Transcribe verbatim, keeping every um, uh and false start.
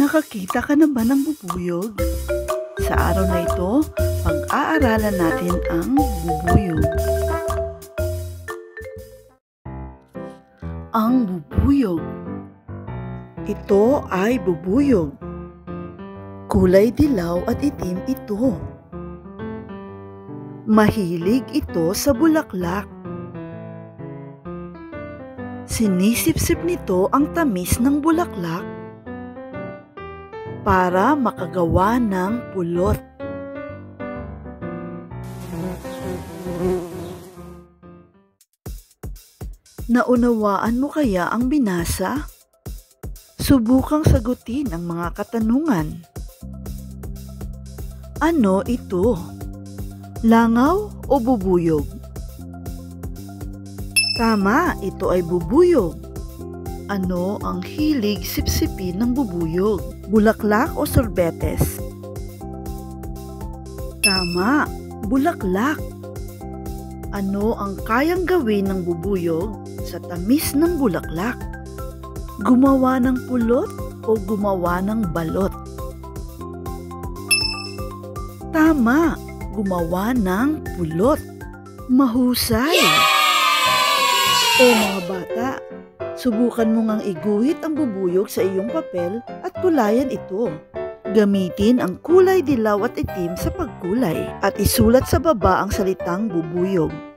Nakakita ka na ba ng bubuyog? Sa araw na ito, pag-aaralan natin ang bubuyog. Ang bubuyog. Ito ay bubuyog. Kulay dilaw at itim ito. Mahilig ito sa bulaklak. Sinisipsip nito ang tamis ng bulaklak para makagawa ng pulot. Naunawaan mo kaya ang binasa? Subukang sagutin ang mga katanungan. Ano ito? Langaw o bubuyog? Tama, ito ay bubuyog. Ano ang hilig sipsipin ng bubuyog? Bulaklak o sorbetes? Tama, bulaklak. Ano ang kayang gawin ng bubuyog sa tamis ng bulaklak? Gumawa ng pulot o gumawa ng balot? Tama, gumawa ng pulot. Mahusay! O mga bata, subukan mo ngang iguhit ang bubuyog sa iyong papel at kulayan ito. Gamitin ang kulay dilaw at itim sa pagkulay at isulat sa baba ang salitang bubuyog.